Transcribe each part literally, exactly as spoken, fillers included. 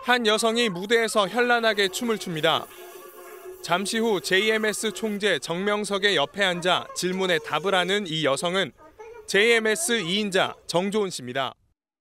한 여성이 무대에서 현란하게 춤을 춥니다. 잠시 후 제이엠에스 총재 정명석의 옆에 앉아 질문에 답을 하는 이 여성은 제이엠에스 이 인자 정조은 씨입니다.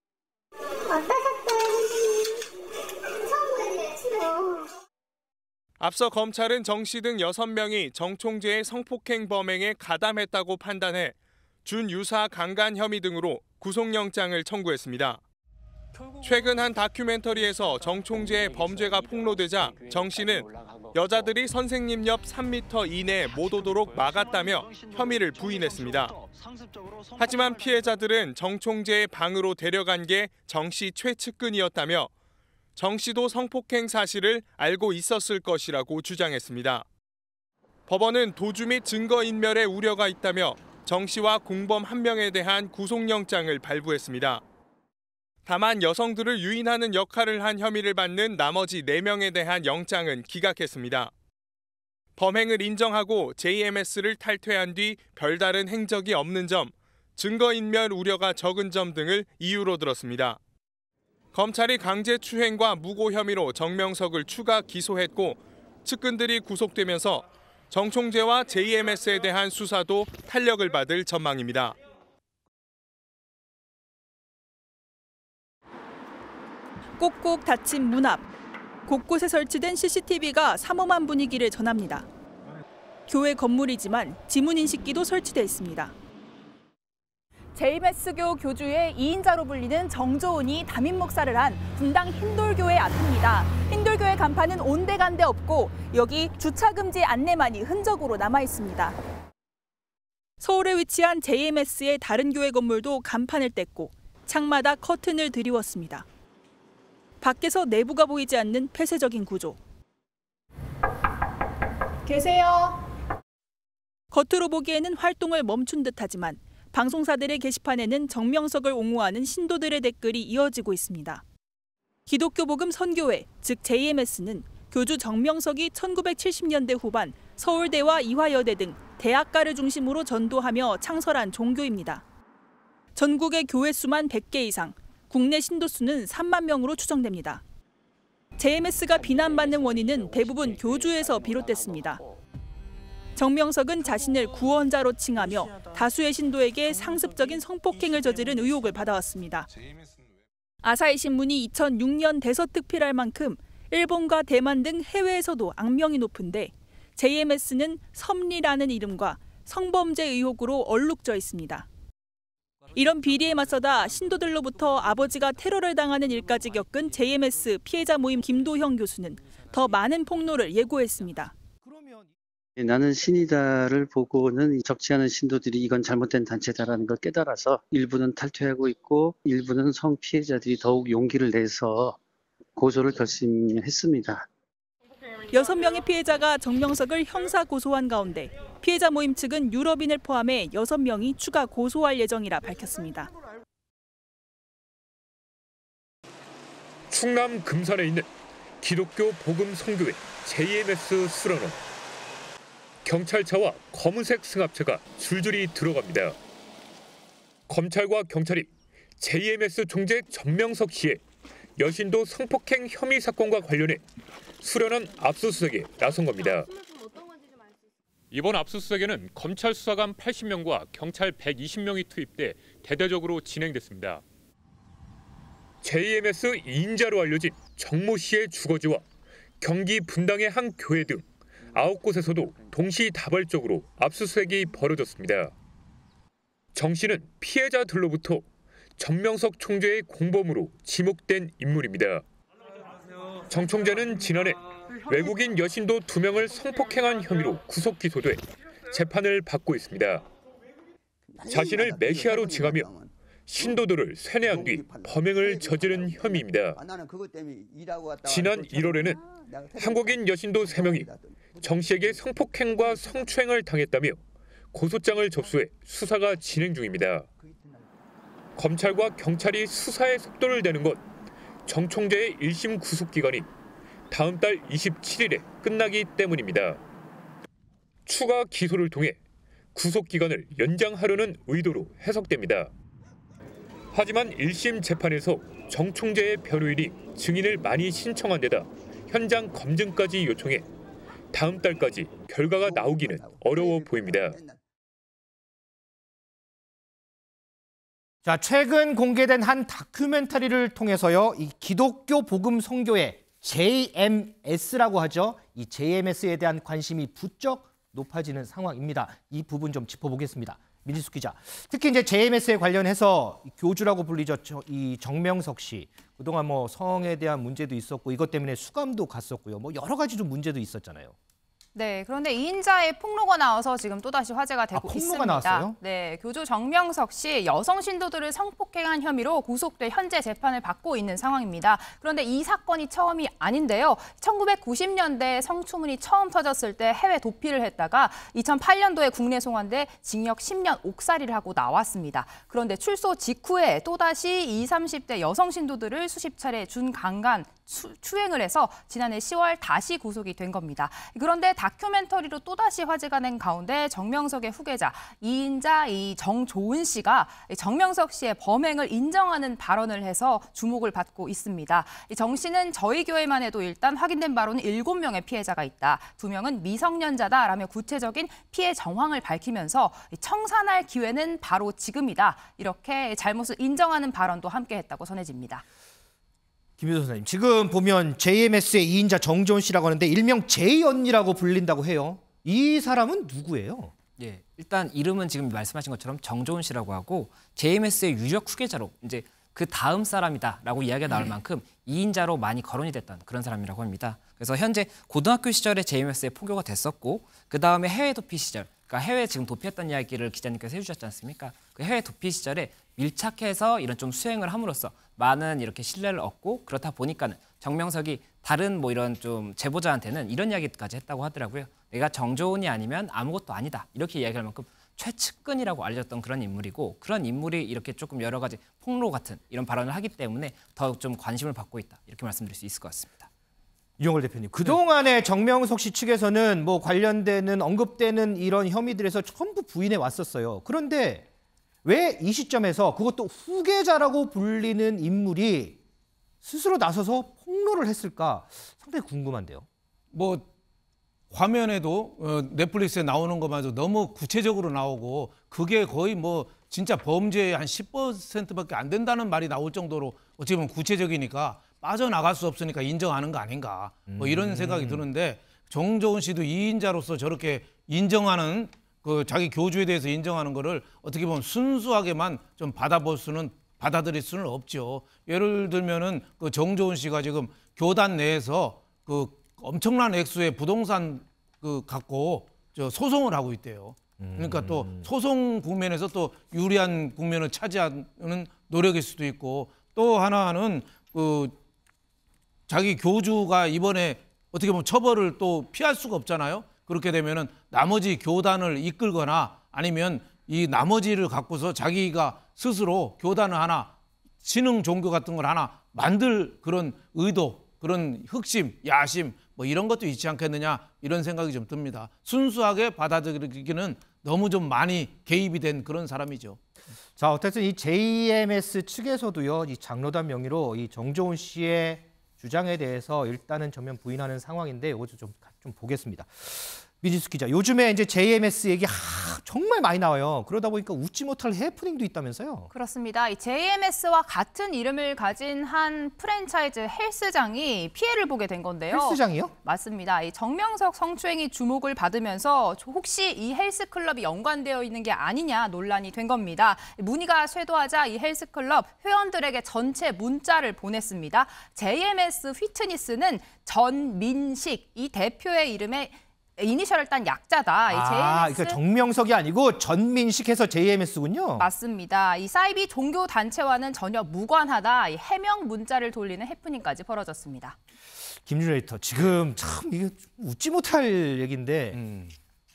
앞서 검찰은 정 씨 등 여섯 명이 정 총재의 성폭행 범행에 가담했다고 판단해 준유사 강간 혐의 등으로 구속영장을 청구했습니다. 최근 한 다큐멘터리에서 정 총재의 범죄가 폭로되자 정 씨는 여자들이 선생님 옆 삼 미터 이내에 못 오도록 막았다며 혐의를 부인했습니다. 하지만 피해자들은 정 총재의 방으로 데려간 게 정 씨 최측근이었다며 정 씨도 성폭행 사실을 알고 있었을 것이라고 주장했습니다. 법원은 도주 및 증거인멸의 우려가 있다며 정 씨와 공범 한 명에 대한 구속영장을 발부했습니다. 다만 여성들을 유인하는 역할을 한 혐의를 받는 나머지 네 명에 대한 영장은 기각했습니다. 범행을 인정하고 제이엠에스를 탈퇴한 뒤 별다른 행적이 없는 점, 증거인멸 우려가 적은 점 등을 이유로 들었습니다. 검찰이 강제추행과 무고 혐의로 정명석을 추가 기소했고 측근들이 구속되면서 정 총재와 제이엠에스에 대한 수사도 탄력을 받을 전망입니다. 꼭꼭 닫힌 문 앞, 곳곳에 설치된 씨씨티비가 삼엄한 분위기를 전합니다. 교회 건물이지만 지문인식기도 설치돼 있습니다. 제이엠에스교 교주의 이 인자로 불리는 정조은이 담임 목사를 한 분당 흰돌교회 앞입니다. 흰돌교회 간판은 온데간데 없고 여기 주차금지 안내만이 흔적으로 남아 있습니다. 서울에 위치한 제이엠에스의 다른 교회 건물도 간판을 뗐고 창마다 커튼을 드리웠습니다. 밖에서 내부가 보이지 않는 폐쇄적인 구조. 계세요. 겉으로 보기에는 활동을 멈춘 듯하지만 방송사들의 게시판에는 정명석을 옹호하는 신도들의 댓글이 이어지고 있습니다. 기독교 복음 선교회, 즉 제이엠에스는 교주 정명석이 천구백칠십 년대 후반 서울대와 이화여대 등 대학가를 중심으로 전도하며 창설한 종교입니다. 전국의 교회 수만 백 개 이상, 국내 신도 수는 삼만 명으로 추정됩니다. 제이엠에스가 비난받는 원인은 대부분 교주에서 비롯됐습니다. 정명석은 자신을 구원자로 칭하며 다수의 신도에게 상습적인 성폭행을 저지른 의혹을 받아왔습니다. 아사히 신문이 이천육 년 대서특필할 만큼 일본과 대만 등 해외에서도 악명이 높은데 제이엠에스는 섭리라는 이름과 성범죄 의혹으로 얼룩져 있습니다. 이런 비리에 맞서다 신도들로부터 아버지가 테러를 당하는 일까지 겪은 제이엠에스 피해자 모임 김도형 교수는 더 많은 폭로를 예고했습니다. 나는 신이다를 보고는 적지 않은 신도들이 이건 잘못된 단체다라는 걸 깨달아서 일부는 탈퇴하고 있고 일부는 성 피해자들이 더욱 용기를 내서 고소를 결심했습니다. 여섯 명의 피해자가 정명석을 형사 고소한 가운데 피해자 모임 측은 유럽인을 포함해 여섯 명이 추가 고소할 예정이라 밝혔습니다. 충남 금산에 있는 기독교 복음 선교회 제이엠에스 수련원. 경찰차와 검은색 승합차가 줄줄이 들어갑니다. 검찰과 경찰이 제이엠에스 총재 정명석 씨의 여신도 성폭행 혐의 사건과 관련해 수련원 압수수색에 나선 겁니다. 이번 압수수색에는 검찰 수사관 팔십 명과 경찰 백이십 명이 투입돼 대대적으로 진행됐습니다. 제이엠에스 이 인자로 알려진 정모 씨의 주거지와 경기 분당의 한 교회 등 아홉 곳에서도 동시다발적으로 압수수색이 벌어졌습니다. 정 씨는 피해자들로부터 정명석 총재의 공범으로 지목된 인물입니다. 정 총재는 지난해 외국인 여신도 두 명을 성폭행한 혐의로 구속 기소돼 재판을 받고 있습니다. 자신을 메시아로 칭하며 신도들을 세뇌한 뒤 범행을 저지른 혐의입니다. 지난 일월에는 한국인 여신도 세 명이 정 씨에게 성폭행과 성추행을 당했다며 고소장을 접수해 수사가 진행 중입니다. 검찰과 경찰이 수사의 속도를 내는 건 정 총재의 일 심 구속 기간이 다음 달 이십칠 일에 끝나기 때문입니다. 추가 기소를 통해 구속 기간을 연장하려는 의도로 해석됩니다. 하지만 일 심 재판에서 정 총재의 변호인이 증인을 많이 신청한 데다 현장 검증까지 요청해 다음 달까지 결과가 나오기는 어려워 보입니다. 자, 최근 공개된 한 다큐멘터리를 통해서요, 이 기독교 복음 선교회 제이엠에스라고 하죠. 이 제이엠에스에 대한 관심이 부쩍 높아지는 상황입니다. 이 부분 좀 짚어보겠습니다. 민지숙 기자. 특히 이제 제이엠에스에 관련해서 교주라고 불리죠. 이 정명석 씨. 그동안 뭐 성에 대한 문제도 있었고 이것 때문에 수감도 갔었고요. 뭐 여러 가지 좀 문제도 있었잖아요. 네, 그런데 이인자의 폭로가 나와서 지금 또다시 화제가 되고 아, 폭로가 있습니다. 나왔어요? 네, 교주 정명석 씨 여성 신도들을 성폭행한 혐의로 구속돼 현재 재판을 받고 있는 상황입니다. 그런데 이 사건이 처음이 아닌데요. 천구백구십 년대 성추문이 처음 터졌을 때 해외 도피를 했다가 이천팔 년도에 국내 송환돼 징역 십 년 옥살이를 하고 나왔습니다. 그런데 출소 직후에 또다시 이십, 삼십 대 여성 신도들을 수십 차례 준강간 추, 추행을 해서 지난해 시월 다시 구속이 된 겁니다. 그런데 다큐멘터리로 또다시 화제가 된 가운데 정명석의 후계자 이인자 이 정조은 씨가 정명석 씨의 범행을 인정하는 발언을 해서 주목을 받고 있습니다. 정 씨는 저희 교회만 해도 일단 확인된 바로는 일곱 명의 피해자가 있다. 두 명은 미성년자다라며 구체적인 피해 정황을 밝히면서 청산할 기회는 바로 지금이다. 이렇게 잘못을 인정하는 발언도 함께했다고 전해집니다. 김효선 선생님, 지금 보면 제이엠에스의 이인자 정조은 씨라고 하는데 일명 제이 언니라고 불린다고 해요. 이 사람은 누구예요? 예, 일단 이름은 지금 말씀하신 것처럼 정조은 씨라고 하고 제이엠에스의 유력 후계자로 이제 그 다음 사람이다라고 이야기가 나올 만큼 이인자로 많이 거론이 됐던 그런 사람이라고 합니다. 그래서 현재 고등학교 시절에 제이엠에스에 포교가 됐었고 그 다음에 해외 도피 시절, 그러니까 해외 지금 도피했던 이야기를 기자님께서 해주셨지 않습니까? 그 해외 도피 시절에 밀착해서 이런 좀 수행을 함으로써 많은 이렇게 신뢰를 얻고 그렇다 보니까는 정명석이 다른 뭐 이런 좀 제보자한테는 이런 이야기까지 했다고 하더라고요. 내가 정조은이 아니면 아무것도 아니다. 이렇게 이야기할 만큼 최측근이라고 알려졌던 그런 인물이고 그런 인물이 이렇게 조금 여러 가지 폭로 같은 이런 발언을 하기 때문에 더 좀 관심을 받고 있다. 이렇게 말씀드릴 수 있을 것 같습니다. 유영걸 대표님, 그동안에 네. 정명석 씨 측에서는 뭐 관련되는 언급되는 이런 혐의들에서 전부 부인해 왔었어요. 그런데 왜 이 시점에서 그것도 후계자라고 불리는 인물이 스스로 나서서 폭로를 했을까 상당히 궁금한데요. 뭐 화면에도 어, 넷플릭스에 나오는 것마저 너무 구체적으로 나오고 그게 거의 뭐 진짜 범죄의 한 십 퍼센트밖에 안 된다는 말이 나올 정도로 어찌 보면 구체적이니까 빠져나갈 수 없으니까 인정하는 거 아닌가 뭐 이런 생각이 드는데 정조은 씨도 이인자로서 저렇게 인정하는 그 자기 교주에 대해서 인정하는 거를 어떻게 보면 순수하게만 좀 받아볼 수는 받아들일 수는 없죠. 예를 들면은 그 정조은 씨가 지금 교단 내에서 그 엄청난 액수의 부동산 그 갖고 저 소송을 하고 있대요. 그러니까 또 소송 국면에서 또 유리한 국면을 차지하는 노력일 수도 있고 또 하나는 그 자기 교주가 이번에 어떻게 보면 처벌을 또 피할 수가 없잖아요. 그렇게 되면은 나머지 교단을 이끌거나 아니면 이 나머지를 갖고서 자기가 스스로 교단을 하나 신흥 종교 같은 걸 하나 만들 그런 의도, 그런 흑심, 야심 뭐 이런 것도 있지 않겠느냐 이런 생각이 좀 듭니다. 순수하게 받아들이기는 너무 좀 많이 개입이 된 그런 사람이죠. 자, 어쨌든 이 제이엠에스 측에서도요, 이 장로단 명의로 이 정조은 씨의 주장에 대해서 일단은 전면 부인하는 상황인데 이것도 좀, 좀 보겠습니다. 민지숙 기자, 요즘에 이제 제이엠에스 얘기 하, 정말 많이 나와요. 그러다 보니까 웃지 못할 해프닝도 있다면서요? 그렇습니다. 이 제이엠에스와 같은 이름을 가진 한 프랜차이즈 헬스장이 피해를 보게 된 건데요. 헬스장이요? 맞습니다. 이 정명석 성추행이 주목을 받으면서 혹시 이 헬스클럽이 연관되어 있는 게 아니냐 논란이 된 겁니다. 문의가 쇄도하자 이 헬스클럽 회원들에게 전체 문자를 보냈습니다. 제이엠에스 휘트니스는 전민식 이 대표의 이름에 이니셜을 딴 약자다. 아, 이 제이엠에스... 그러니까 정명석이 아니고 전민식해서 제이엠에스군요. 맞습니다. 이 사이비 종교 단체와는 전혀 무관하다. 이 해명 문자를 돌리는 해프닝까지 벌어졌습니다. 김준호 에디터, 지금 참 이게 웃지 못할 얘기인데 음.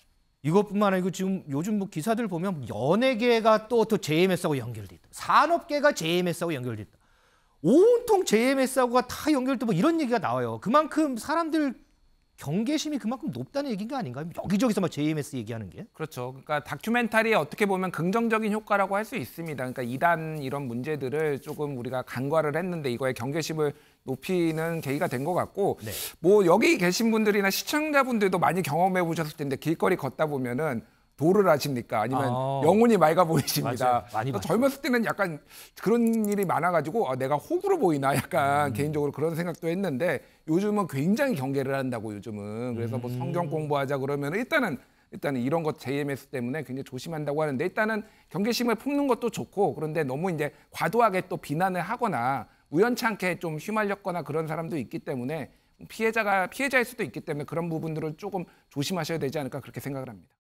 이것뿐만 아니고 지금 요즘 뭐 기사들 보면 연예계가 또 또 제이엠에스하고 연결돼 있다. 산업계가 제이엠에스하고 연결돼 있다. 온통 제이엠에스하고가 다 연결돼 뭐 이런 얘기가 나와요. 그만큼 사람들 경계심이 그만큼 높다는 얘기가 아닌가요? 여기저기서 막 제이엠에스 얘기하는 게. 그렇죠. 그러니까 다큐멘터리에 어떻게 보면 긍정적인 효과라고 할 수 있습니다. 그러니까 이단 이런 문제들을 조금 우리가 간과를 했는데 이거에 경계심을 높이는 계기가 된 것 같고 네. 뭐 여기 계신 분들이나 시청자분들도 많이 경험해 보셨을 텐데 길거리 걷다 보면은 도를 하십니까? 아니면 아. 영혼이 맑아 보이십니다. 맞아요. 많이 또 봤죠. 젊었을 때는 약간 그런 일이 많아가지고 아, 내가 호구로 보이나 약간 음. 개인적으로 그런 생각도 했는데 요즘은 굉장히 경계를 한다고 요즘은. 그래서 뭐 성경 공부하자 그러면 일단은 일단은 이런 것 제이엠에스 때문에 굉장히 조심한다고 하는데 일단은 경계심을 품는 것도 좋고 그런데 너무 이제 과도하게 또 비난을 하거나 우연찮게 좀 휘말렸거나 그런 사람도 있기 때문에 피해자가 피해자일 수도 있기 때문에 그런 부분들을 조금 조심하셔야 되지 않을까 그렇게 생각을 합니다.